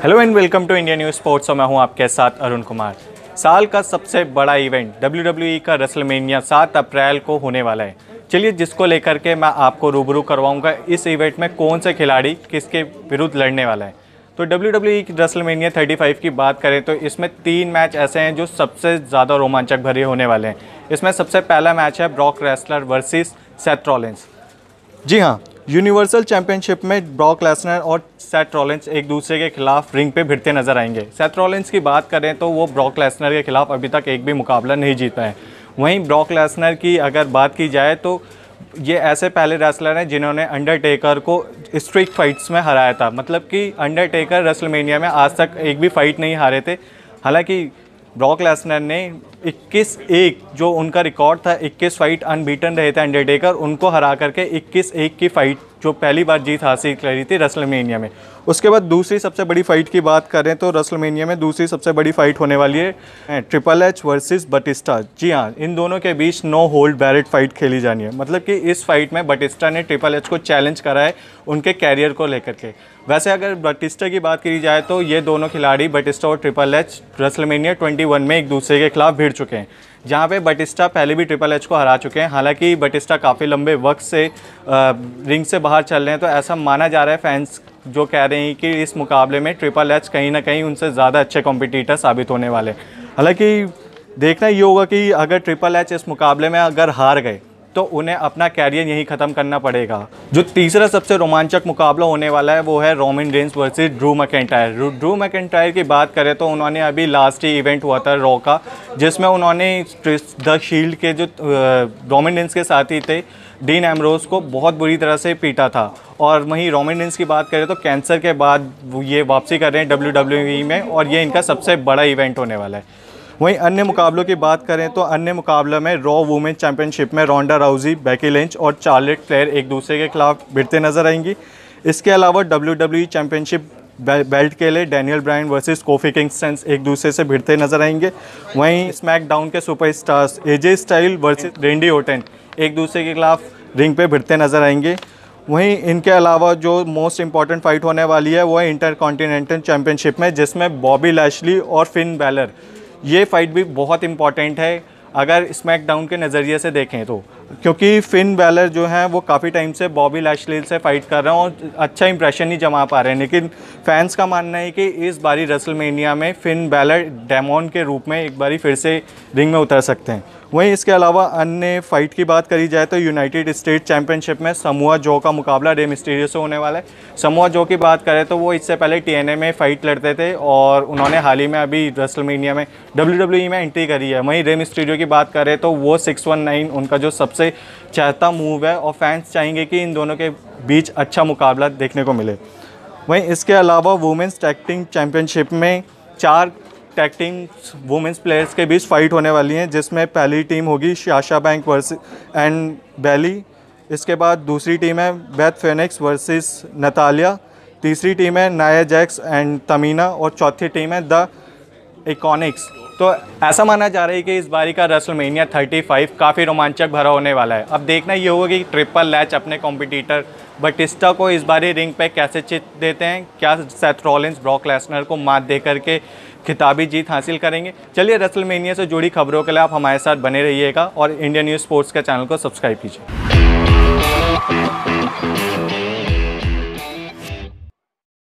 Hello and welcome to India News Sports और मैं हूं आपके साथ अरुण कुमार। साल का सबसे बड़ा इवेंट WWE का रेसलमेनिया 7 अप्रैल को होने वाला है। चलिए जिसको लेकर के मैं आपको रूबरू करवाऊंगा इस इवेंट में कौन से खिलाड़ी किसके विरुद्ध लड़ने वाला है। तो WWE रेसलमेनिया 35 की बात करें तो इसमें 3 मैच ऐसे हैं जो सबसे ज़्यादा रोमांचक भरे होने वाले हैं। इसमें सबसे पहला मैच है Brock Lesnar versus Seth Rollins. जी हाँ, यूनिवर्सल चैंपियनशिप में ब्रॉक लेसनर और सेथ रॉलिंस एक दूसरे के खिलाफ रिंग पे भिड़ते नजर आएंगे। सेथ रॉलिंस की बात करें तो वो ब्रॉक लेसनर के खिलाफ अभी तक एक भी मुकाबला नहीं जीता है। वहीं ब्रॉक लेसनर की अगर बात की जाए तो ये ऐसे पहले रेसलर हैं जिन्होंने अंडरटेकर को स्ट्रिक्ट फाइट्स में हराया था। मतलब कि अंडरटेकर रेसलमेनिया में आज तक एक भी फाइट नहीं हारे थे। हालांकि ब्रॉक लेसनर ने 21-1 जो उनका रिकॉर्ड था, 21 फाइट अनबीटन रहे थे अंडरटेकर, उनको हरा करके 21-1 की फाइट जो पहली बार जीत हासिल करी थी रेसलमेनिया में। उसके बाद दूसरी सबसे बड़ी फाइट की बात करें तो रेसलमेनिया में दूसरी सबसे बड़ी फाइट होने वाली है ट्रिपल एच वर्सेस बटिस्टा। जी हाँ, इन दोनों के बीच नो होल्ड बैरेड फाइट खेली जानी है। मतलब कि इस फाइट में बटिस्टा ने ट्रिपल एच को चैलेंज करा है उनके कैरियर को लेकर के। वैसे अगर बटिस्टा की बात की जाए तो ये दोनों खिलाड़ी बटिस्टा और ट्रिपल एच रेसलमेनिया 21 में एक दूसरे के खिलाफ भिड़ चुके हैं, जहाँ पे बटिस्टा पहले भी ट्रिपल एच को हरा चुके हैं। हालांकि बटिस्टा काफ़ी लंबे वक्त से रिंग से बाहर चल रहे हैं, तो ऐसा माना जा रहा है, फैंस जो कह रहे हैं कि इस मुकाबले में ट्रिपल एच कहीं ना कहीं उनसे ज़्यादा अच्छे कॉम्पिटिटर साबित होने वाले। हालांकि देखना ये होगा कि अगर ट्रिपल एच इस मुकाबले में अगर हार गए तो उन्हें अपना कैरियर यहीं ख़त्म करना पड़ेगा। जो तीसरा सबसे रोमांचक मुकाबला होने वाला है वो है Roman Reigns versus Drew McIntyre. Drew McIntyre की बात करें तो उन्होंने अभी लास्ट ही इवेंट हुआ था रॉ का, जिसमें उन्होंने द शील्ड के जो रोमन रेंस के साथी थे डीन एम्ब्रोस को बहुत बुरी तरह से पीटा था। और वहीं रोमन रेंस की बात करें तो कैंसर के बाद ये वापसी कर रहे हैं WWE में, और ये इनका सबसे बड़ा इवेंट होने वाला है। वहीं अन्य मुकाबलों की बात करें तो अन्य मुकाबले में रॉ वुमेन चैंपियनशिप में रोंडा राउजी, बेकी लिंच और चार्लेट फ्लेयर एक दूसरे के खिलाफ भिड़ते नजर आएंगी। इसके अलावा WWE चैंपियनशिप बेल्ट के लिए Daniel Bryan versus Kofi Kingston एक दूसरे से भिड़ते नजर आएंगे। वहीं स्मैकडाउन के superstars AJ Style versus Randy Orton एक दूसरे के खिलाफ रिंग पे भिड़ते नजर आएंगे। वहीं इनके अलावा जो मोस्ट इंपॉर्टेंट फाइट होने वाली है वो है इंटरकॉन्टिनेंटल चैंपियनशिप में, जिसमें बॉबी लैशली और फिन बैलर, ये फाइट भी बहुत इंपॉर्टेंट है अगर स्मैकडाउन के नज़रिए से देखें तो, क्योंकि फिन बैलर जो हैं वो काफ़ी टाइम से बॉबी लैशली से फाइट कर रहे हैं और अच्छा इंप्रेशन नहीं जमा पा रहे हैं। लेकिन फैंस का मानना है कि इस बारी रेसलमेनिया में फिन बैलर डेमोन के रूप में एक बारी फिर से रिंग में उतर सकते हैं। वहीं इसके अलावा अन्य फाइट की बात करी जाए तो यूनाइटेड स्टेट चैंपियनशिप में समोआ जो का मुकाबला रे मिस्टीरियो से होने वाला है। समोआ जो की बात करें तो वो इससे पहले TNA में फ़ाइट लड़ते थे और उन्होंने हाल ही में अभी रेसलमेनिया में WWE में एंट्री करी है। वहीं रे मिस्टीरियो की बात करें तो वो 619 उनका जो सबसे चाहता मूव है और फैंस चाहेंगे कि इन दोनों के बीच अच्छा मुकाबला देखने को मिले। वहीं इसके अलावा वुमेंस टैग टीम चैंपियनशिप में 4 टैग टीम वुमेंस प्लेयर्स के बीच फाइट होने वाली हैं, जिसमें पहली टीम होगी Sasha Bank versus and Bayley. इसके बाद दूसरी टीम है बेथ फेनिक्स वर्सेस नतालिया। तीसरी टीम है नाया जैक्स एंड तमीना और चौथी टीम है द इकॉनिक्स। तो ऐसा माना जा रहा है कि इस बारी का रेसलमेनिया 35 काफ़ी रोमांचक भरा होने वाला है। अब देखना ये होगा कि ट्रिपल एच अपने कॉम्पिटिटर बटिस्टा को इस बारी रिंग पे कैसे चित देते हैं। क्या सेथ रॉलिंस ब्रॉक लेसनर को मात दे करके खिताबी जीत हासिल करेंगे। चलिए रेसलमेनिया से जुड़ी खबरों के लिए आप हमारे साथ बने रहिएगा और इंडिया न्यूज़ स्पोर्ट्स के चैनल को सब्सक्राइब कीजिए।